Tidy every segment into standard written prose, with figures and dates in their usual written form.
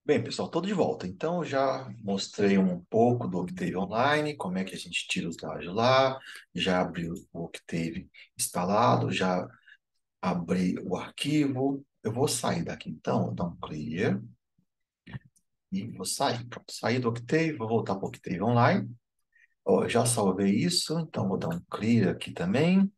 Bem, pessoal, tô de volta. Então, eu já mostrei um pouco do Octave Online, como é que a gente tira os dados de lá, já abri o Octave instalado, já abri o arquivo. Eu vou sair daqui, então, vou dar um clear e vou sair. Pronto, sair do Octave, vou voltar para o Octave Online. Ó, eu já salvei isso, então vou dar um clear aqui também.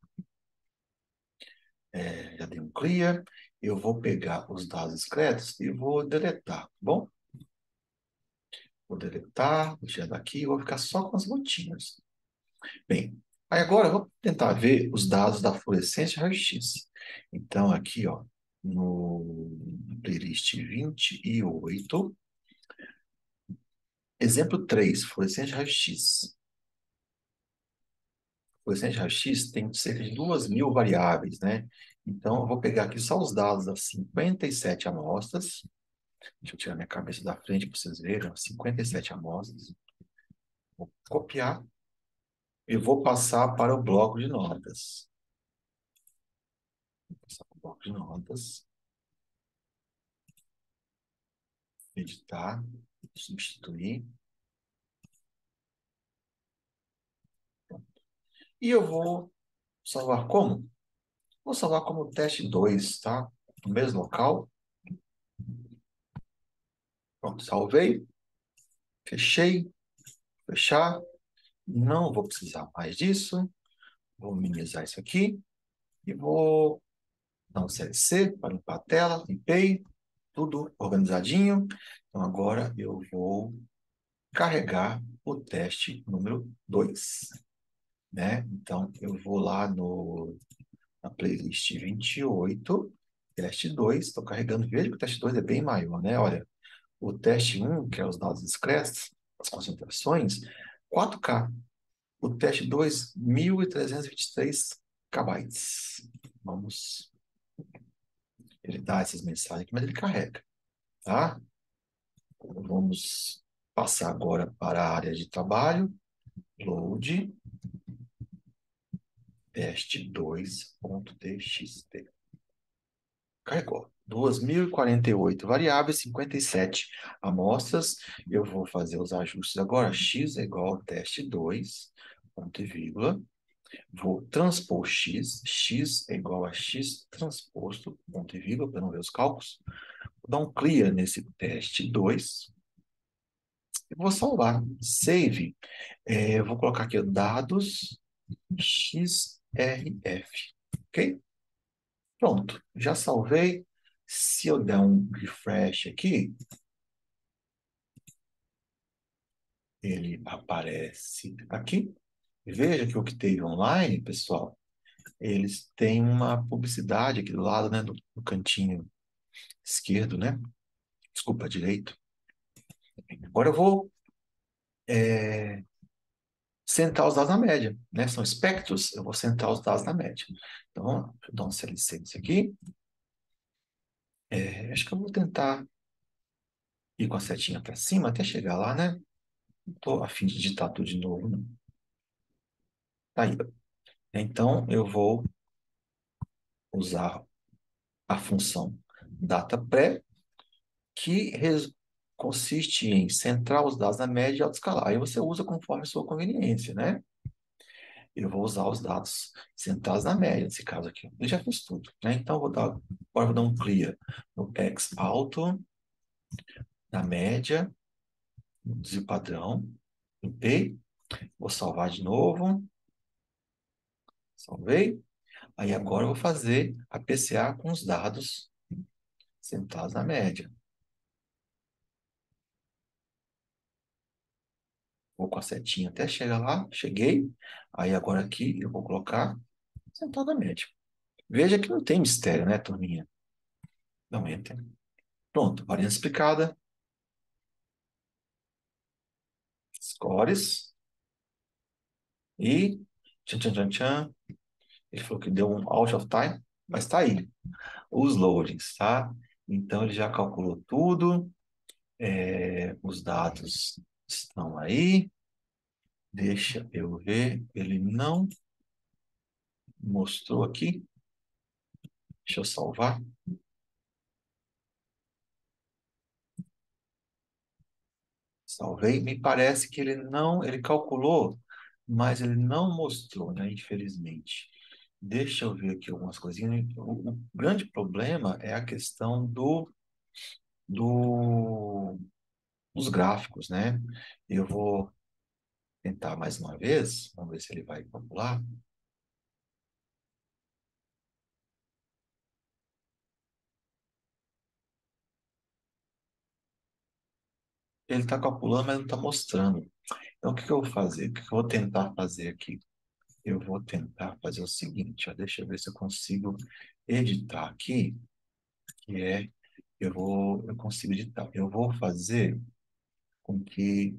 Já dei um clear. Eu vou pegar os dados discretos e vou deletar, tá bom? Vou deletar, vou tirar daqui e vou ficar só com as gotinhas. Bem, aí agora eu vou tentar ver os dados da fluorescência raio-x. Então, aqui, ó, no playlist 28, exemplo 3, fluorescência raio-x. Fluorescência raio-x tem cerca de 2.000 variáveis, né? Então, eu vou pegar aqui só os dados das 57 amostras. Deixa eu tirar minha cabeça da frente para vocês verem, ó, 57 amostras. Vou copiar e vou passar para o bloco de notas. Vou passar para o bloco de notas. Editar, substituir. E eu vou salvar como? Vou salvar como teste 2, tá? No mesmo local. Pronto, salvei. Fechei. Fechar. Não vou precisar mais disso. Vou minimizar isso aqui. E vou dar um CLC para limpar a tela. Limpei. Tudo organizadinho. Então agora eu vou carregar o teste número 2, né? Então eu vou lá na playlist 28, teste 2, estou carregando, veja que o teste 2 é bem maior, né? Olha, o teste um, que é os dados discretos, as concentrações, 4K. O teste 2, 1.323 KB. Vamos, ele dá essas mensagens aqui, mas ele carrega, tá? Vamos passar agora para a área de trabalho, load, teste2.txt. Carregou. 2.048 variáveis, 57 amostras. Eu vou fazer os ajustes agora. X é igual a teste 2, ponto e vírgula. Vou transpor x. X é igual a x transposto, ponto e vírgula, para não ver os cálculos. Vou dar um clear nesse teste 2. E vou salvar. Save. Eu vou colocar aqui dados XRF. Ok? Pronto, já salvei. Se eu der um refresh aqui, ele aparece aqui. Veja que o Octave Online, pessoal, eles têm uma publicidade aqui do lado, né, do cantinho esquerdo, né? Desculpa, direito. Agora eu vou sentar os dados na média, né? São espectros, eu vou sentar os dados na média. Então, deixa eu dar um CLC nisso aqui. Acho que eu vou tentar ir com a setinha para cima até chegar lá, né? Não estou a fim de digitar tudo de novo, não. Tá aí. Então, eu vou usar a função dataPré, que consiste em centrar os dados na média e autoescalar. Aí você usa conforme a sua conveniência, né? Eu vou usar os dados centrados na média, nesse caso aqui. Eu já fiz tudo, né? Então, agora vou dar um clear no X alto, na média, no desvio padrão, limpei, vou salvar de novo, salvei. Aí agora eu vou fazer a PCA com os dados centrados na média. Vou com a setinha até chegar lá, cheguei. Aí agora aqui eu vou colocar central média. Veja que não tem mistério, né, turminha? Não entra. Pronto, variância explicada. Scores. E tchan, tchan, tchan, tchan. Ele falou que deu um out of time, mas tá aí. Os loadings, tá? Então ele já calculou tudo. Os dados estão aí. Deixa eu ver. Ele não mostrou aqui. Deixa eu salvar. Salvei. Me parece que ele não, ele calculou, mas ele não mostrou, né? Infelizmente. Deixa eu ver aqui algumas coisinhas. O grande problema é a questão do, dos gráficos, né? Eu vou tentar mais uma vez. Vamos ver se ele vai calcular. Ele está calculando, mas não está mostrando. Então, o que que eu vou fazer? O que que eu vou tentar fazer aqui? Eu vou tentar fazer o seguinte, ó, deixa eu ver se eu consigo editar aqui, que é, eu consigo editar. Eu vou fazer com que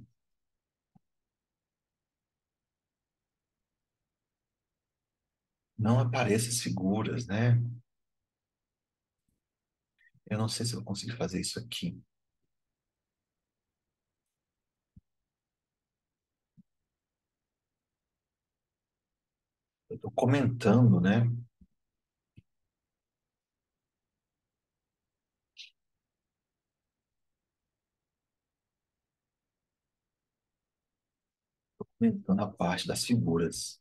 não apareça as figuras, né? Eu não sei se eu vou conseguir fazer isso aqui. Eu estou comentando, né? Comentando a parte das figuras.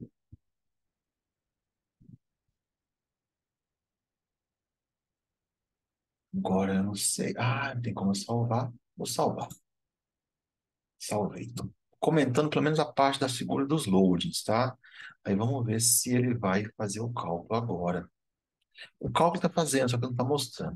Agora eu não sei. Ah, tem como eu salvar? Vou salvar. Salvei. Tô comentando pelo menos a parte da figura dos loadings, tá? Aí vamos ver se ele vai fazer o cálculo agora. O cálculo está fazendo, só que não está mostrando.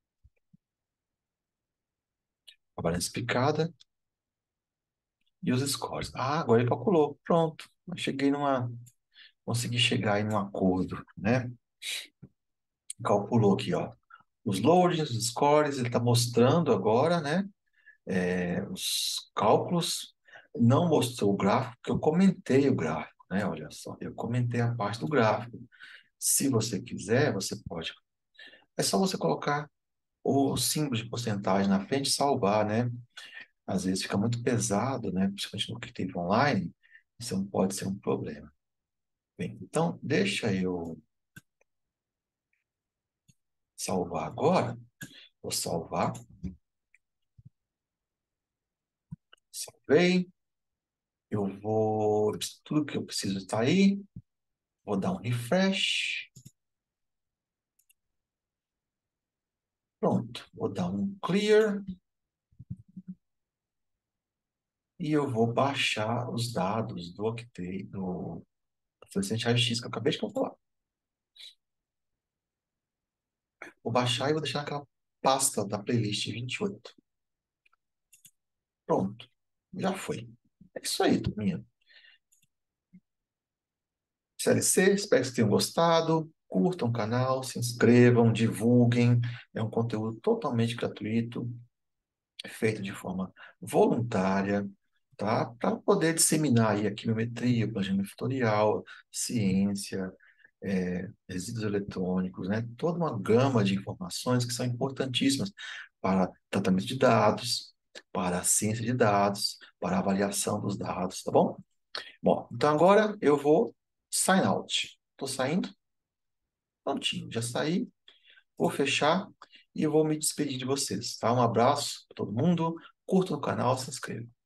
A balança picada e os scores. Ah, agora ele calculou. Pronto. Eu cheguei numa. Consegui chegar em um acordo, né? Calculou aqui, ó. Os loadings, os scores, ele está mostrando agora, né? Os cálculos. Não mostrou o gráfico, porque eu comentei o gráfico, né? Olha só, eu comentei a parte do gráfico. Se você quiser, você pode. É só você colocar o símbolo de porcentagem na frente e salvar, né? Às vezes fica muito pesado, né? Principalmente no que teve online, isso não pode ser um problema. Bem, então deixa eu salvar agora. Vou salvar. Salvei. Eu vou. Tudo que eu preciso está aí. Vou dar um refresh. Pronto. Vou dar um clear. E eu vou baixar os dados do Octave, do Fluorescente Raio-X que eu acabei de calcular. Vou baixar e vou deixar naquela pasta da playlist 28. Pronto. Já foi. É isso aí, turminha. CLC, espero que vocês tenham gostado. Curtam o canal, se inscrevam, divulguem. É um conteúdo totalmente gratuito, feito de forma voluntária, tá? Para poder disseminar aí a quimiometria, planejamento fatorial, ciência, resíduos eletrônicos, né? Toda uma gama de informações que são importantíssimas para tratamento de dados, para a ciência de dados, para a avaliação dos dados, tá bom? Bom, então agora eu vou sign out. Estou saindo, prontinho, já saí, vou fechar e eu vou me despedir de vocês, tá? Um abraço para todo mundo, curta o canal, se inscreva.